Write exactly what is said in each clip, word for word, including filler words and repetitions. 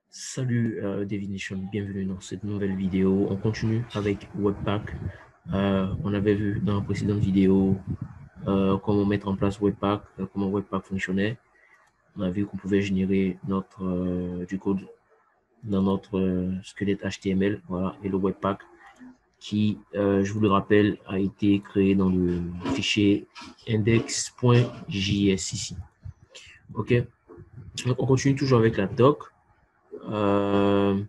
Salut euh, Divination, bienvenue dans cette nouvelle vidéo. On continue avec Webpack. Euh, on avait vu dans la précédente vidéo euh, comment mettre en place Webpack, euh, comment Webpack fonctionnait. On a vu qu'on pouvait générer notre euh, du code dans notre euh, squelette H T M L, voilà, et le Webpack qui, euh, je vous le rappelle, a été créé dans le fichier index.js ici. Ok, donc on continue toujours avec la doc. Euh,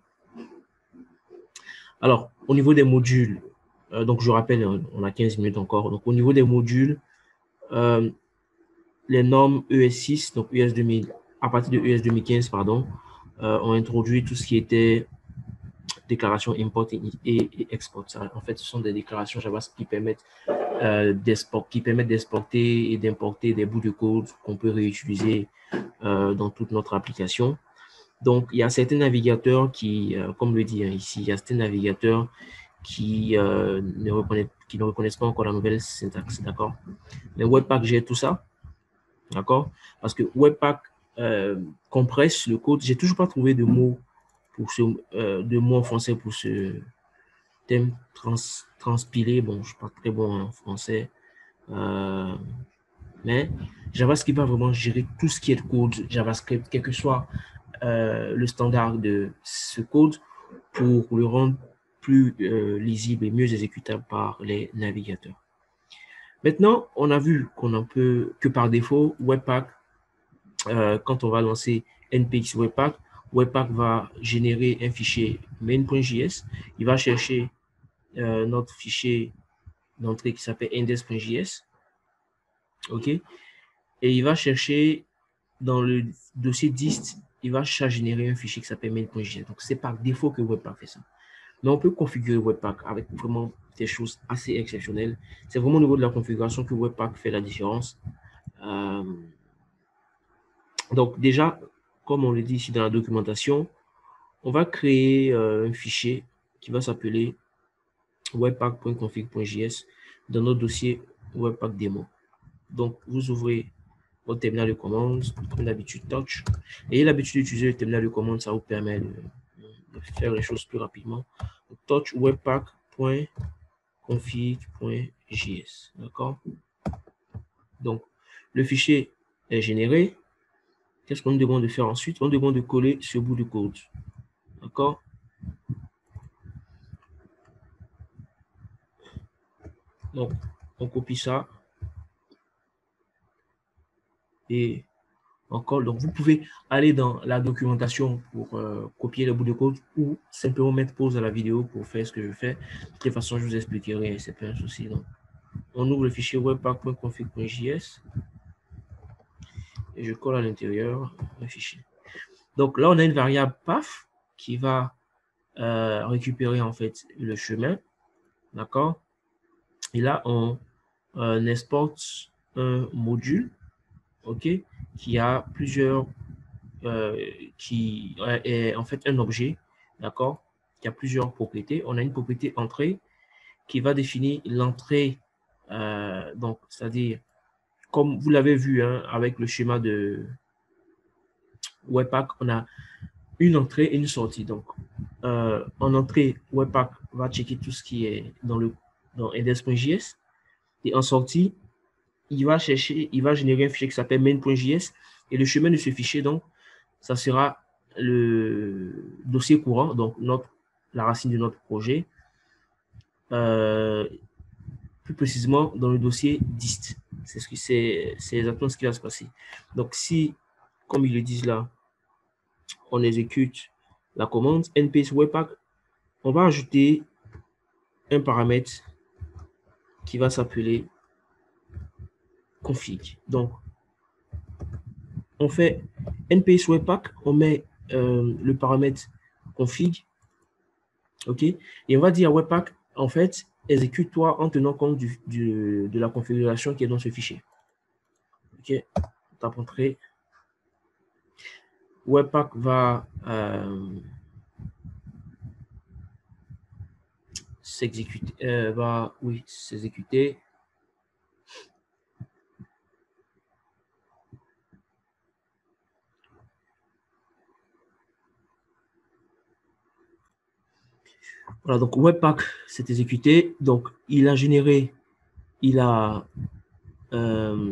Alors, au niveau des modules, euh, donc je rappelle, on a quinze minutes encore. Donc, au niveau des modules, euh, les normes E S six, donc U S deux mille, à partir de U S deux mille quinze, pardon, euh, ont introduit tout ce qui était déclaration import et, et, et export. Ça, en fait, ce sont des déclarations JavaScript qui permettent euh, qui permettent d'exporter et d'importer des bouts de code qu'on peut réutiliser euh, dans toute notre application. Donc, il y a certains navigateurs qui, euh, comme le dit hein, ici, il y a certains navigateurs qui, euh, ne reconnaissent, qui ne reconnaissent pas encore la nouvelle syntaxe, d'accord? Mais Webpack gère tout ça, d'accord? Parce que Webpack euh, compresse le code. J'ai toujours pas trouvé de mots pour ce, euh, de mots en français pour ce thème trans, transpilé. Bon, je suis pas très bon en français, euh, mais JavaScript va vraiment gérer tout ce qui est code JavaScript, quel que soit euh, le standard de ce code, pour le rendre plus euh, lisible et mieux exécutable par les navigateurs. Maintenant, on a vu qu'on en peut que par défaut, Webpack, euh, quand on va lancer npx Webpack, Webpack va générer un fichier main.js. Il va chercher euh, notre fichier d'entrée qui s'appelle index.js. OK? Et il va chercher dans le dossier dist, il va générer un fichier qui s'appelle main.js. Donc, c'est par défaut que Webpack fait ça. Mais on peut configurer Webpack avec vraiment des choses assez exceptionnelles. C'est vraiment au niveau de la configuration que Webpack fait la différence. Euh, donc déjà, comme on le dit ici dans la documentation, on va créer euh, un fichier qui va s'appeler webpack.config.js dans notre dossier Webpack démo. Donc, vous ouvrez votre terminal de commande, comme d'habitude Touch. Ayez l'habitude d'utiliser le terminal de commande, ça vous permet de, de faire les choses plus rapidement. Donc, Touch webpack.config.js. D'accord? Donc, le fichier est généré. Qu'est-ce qu'on nous demande de faire ensuite? On nous demande de coller ce bout de code. D'accord? Donc, on copie ça. Et encore, donc vous pouvez aller dans la documentation pour euh, copier le bout de code ou simplement mettre pause à la vidéo pour faire ce que je fais. De toute façon, je vous expliquerai, c'est pas un souci. Donc, on ouvre le fichier webpack.config.js et je colle à l'intérieur un fichier. Donc là, on a une variable path qui va euh, récupérer en fait le chemin. D'accord? Et là, on euh, exporte un module, ok, qui a plusieurs, euh, qui est en fait un objet, d'accord, qui a plusieurs propriétés. On a une propriété entrée qui va définir l'entrée, euh, donc c'est-à-dire, comme vous l'avez vu hein, avec le schéma de Webpack, on a une entrée et une sortie. Donc, euh, en entrée, Webpack va checker tout ce qui est dans le dans index.js et en sortie, il va chercher, il va générer un fichier qui s'appelle main.js et le chemin de ce fichier, donc, ça sera le dossier courant, donc notre, la racine de notre projet, euh, plus précisément dans le dossier dist. C'est ce que c'est, c'est exactement ce qui va se passer. Donc, si, comme ils le disent là, on exécute la commande npx webpack, on va ajouter un paramètre qui va s'appeler config. Donc, on fait npx webpack, on met euh, le paramètre config, ok, et on va dire à webpack, en fait, exécute-toi en tenant compte du, du, de la configuration qui est dans ce fichier. Ok, tape entrée. Webpack va euh, s'exécuter, euh, va, oui, s'exécuter. Voilà, donc Webpack s'est exécuté. Donc, il a généré, il a euh,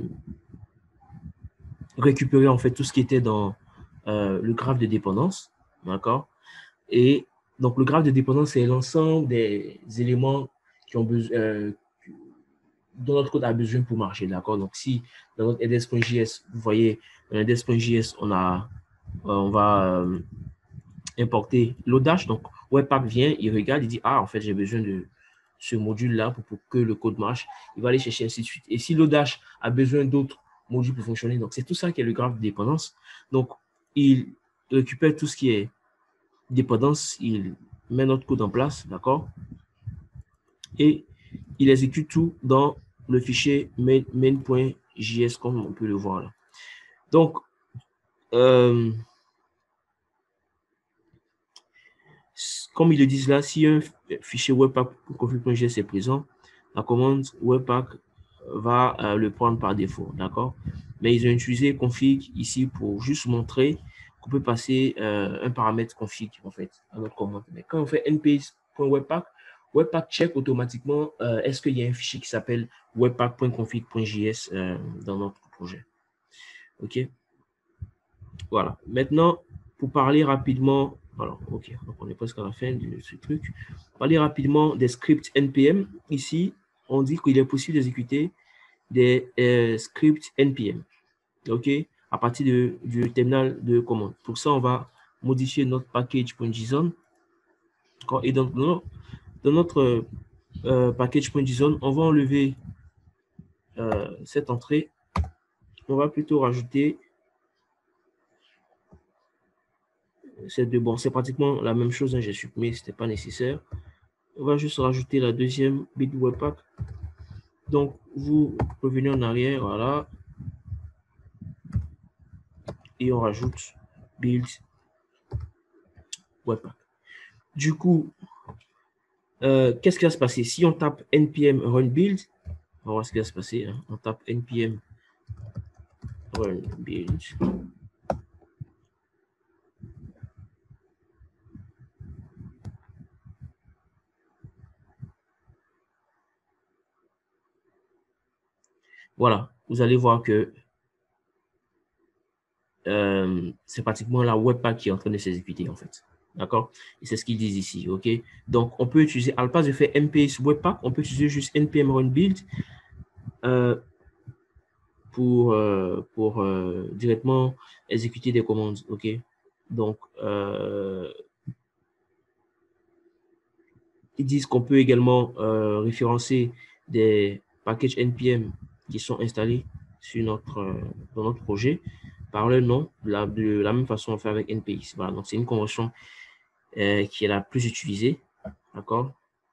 récupéré en fait tout ce qui était dans euh, le graphe de dépendance. D'accord? Et donc, le graphe de dépendance, c'est l'ensemble des éléments qui ont besoin, euh, dont notre code a besoin pour marcher. D'accord? Donc, si dans notre index.js, vous voyez, dans l'index.js, on a, euh, on va euh, importer Lodash. Donc, Webpack vient, il regarde, il dit, ah, en fait, j'ai besoin de ce module-là pour, pour, que le code marche. Il va aller chercher ainsi de suite. Et si Lodash a besoin d'autres modules pour fonctionner, donc c'est tout ça qui est le graphe de dépendance. Donc, il récupère tout ce qui est dépendance, il met notre code en place, d'accord? Et il exécute tout dans le fichier main.js, comme on peut le voir là. Donc, euh, comme ils le disent là, si un fichier webpack.config.js est présent, la commande webpack va euh, le prendre par défaut, d'accord? Mais ils ont utilisé config ici pour juste montrer qu'on peut passer euh, un paramètre config en fait à notre commande. Mais quand on fait npace.webpack, Webpack check automatiquement euh, est-ce qu'il y a un fichier qui s'appelle webpack.config.js euh, dans notre projet. Ok. Voilà. Maintenant, pour parler rapidement, alors, ok, donc on est presque à la fin de ce truc. Parler rapidement des scripts npm. Ici, on dit qu'il est possible d'exécuter des euh, scripts npm, ok, à partir de, du terminal de commande. Pour ça, on va modifier notre package.json. Et donc, dans, dans notre euh, package.json, on va enlever euh, cette entrée. On va plutôt rajouter c'est de bon, c'est pratiquement la même chose, hein, j'ai supprimé, c'était pas nécessaire. On va juste rajouter la deuxième bit webpack. Donc, vous revenez en arrière, voilà, et on rajoute build webpack. Du coup, euh, qu'est-ce qui va se passer? Si on tape npm run build, on va voir ce qui va se passer. Hein. On tape npm run build. Voilà, vous allez voir que euh, c'est pratiquement la webpack qui est en train de s'exécuter en fait. D'accord? Et c'est ce qu'ils disent ici, ok? Donc, on peut utiliser, à la place de faire npace webpack, on peut utiliser juste npm run build euh, pour, euh, pour euh, directement exécuter des commandes, ok? Donc, euh, ils disent qu'on peut également euh, référencer des packages npm qui sont installés sur notre, euh, dans notre projet par le nom, de la, de la même façon on fait avec npace. Voilà, donc c'est une convention euh, qui est la plus utilisée, d'accord?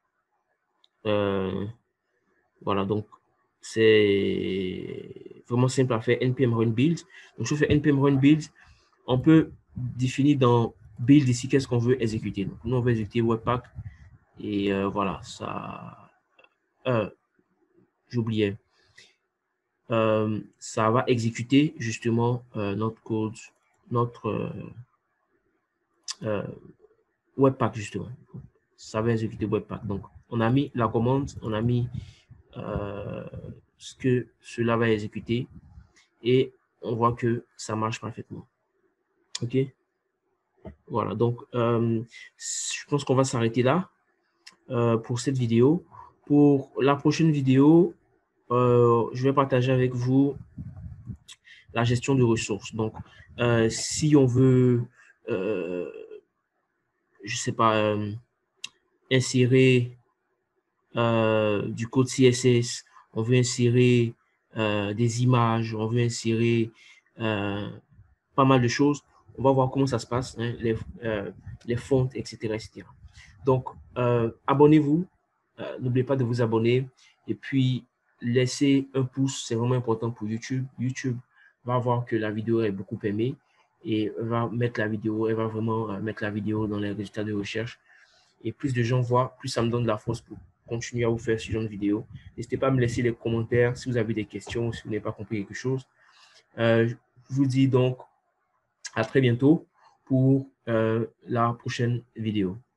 Euh, voilà, donc c'est vraiment simple à faire, npm run build. Donc, je fais npm run build, on peut définir dans build ici qu'est-ce qu'on veut exécuter. Donc, nous, on veut exécuter webpack et euh, voilà, ça... Euh, j'oubliais. Euh, ça va exécuter justement euh, notre code, notre euh, euh, webpack justement. Ça va exécuter webpack. Donc, on a mis la commande, on a mis euh, ce que cela va exécuter et on voit que ça marche parfaitement. OK? Voilà. Donc, euh, je pense qu'on va s'arrêter là euh, pour cette vidéo. Pour la prochaine vidéo, euh, je vais partager avec vous la gestion de ressources. Donc, euh, si on veut, euh, je sais pas, euh, insérer euh, du code C S S, on veut insérer euh, des images, on veut insérer euh, pas mal de choses, on va voir comment ça se passe, hein, les, euh, les fontes, et cetera, et cetera. Donc, euh, abonnez-vous, euh, n'oubliez pas de vous abonner et puis laissez un pouce, c'est vraiment important pour YouTube. YouTube va voir que la vidéo est beaucoup aimée et va mettre la vidéo, elle va vraiment euh, mettre la vidéo dans les résultats de recherche. Et plus de gens voient, plus ça me donne de la force pour continuer à vous faire ce genre de vidéo. N'hésitez pas à me laisser les commentaires si vous avez des questions, si vous n'avez pas compris quelque chose. Euh, je vous dis donc à très bientôt pour euh, la prochaine vidéo.